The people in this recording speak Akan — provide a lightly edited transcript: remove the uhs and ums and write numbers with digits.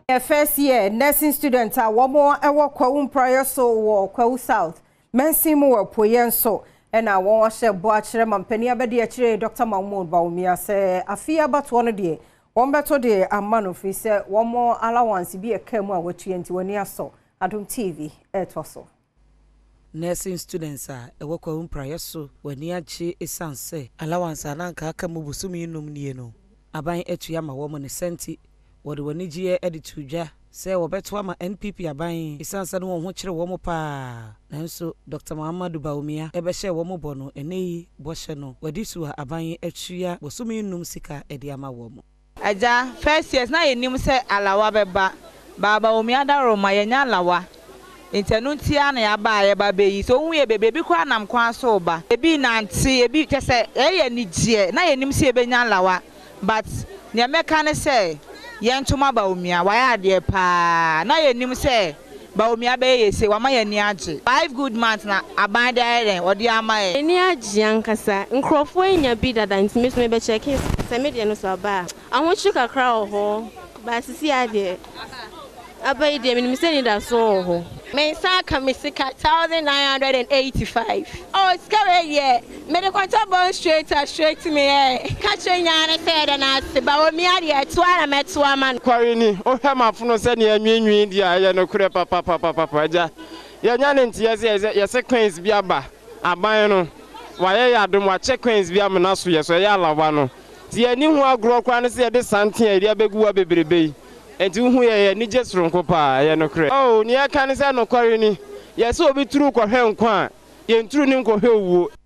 First year nursing students are one more Kwaum prior so war Kwaum South. Mensimu Poyen so and I want to watch them and Penny Abedi Dr. Mahmoud Bawumia say a fear but one day. One better day a man of he said one more allowance be a camera which 21 years so AdomTV also. Nursing students are a Kwaum prior so when near chi is say allowance ananka kamubusumi num nieno. Abain etuyama woman senti. Wodi wani jiye edituja se wobeto ma NPP aban isansa no ho kire wo mo pa nanso Dr. Bawumia ebehye wo mo bono eneyi bohye no wadi suha aban atua bosumi num sika edi ama wo mo aja first years na yenim se alawa beba Bawumia da Roma yenya alawa intenu tia na ya ba ye ba beyi so hu ye bebe bi kwa nam kwa so ba ebi nanti ebi kese eye ni gie na yenim se ebenya alawa but ne meka ne se Yentuma Bawumia waya de pa na yenim se Bawumia be yese wa ma yeni age 5 good months na aban there odi ama e eni age ankasa nkrofo enya bi dada ntimi so me be check se me de no so ba ahochi kakra ho ba sisi ade abai de me se ni da so ho me sa kamisika 1985 oh scare ye me de kwata bon straight to me catch nyane said na se Bawumia de to ara meto ama kwari ni o hwe mafuno se ne anwenwi dia ye no kure papa ja ye nyane ntie ye sequence bi aba aban no waye ya dum wa sequence bi amna so ye so ye alawa no ti ani hu agro kwa ne se ye de santen eri abegu wa bebrebe enti hu ye ni jesronko pa ye no kure oh ni aka ne se no kwari ni ye se obi turu ko hwe nkwa ye nturu ni nko hwe wuo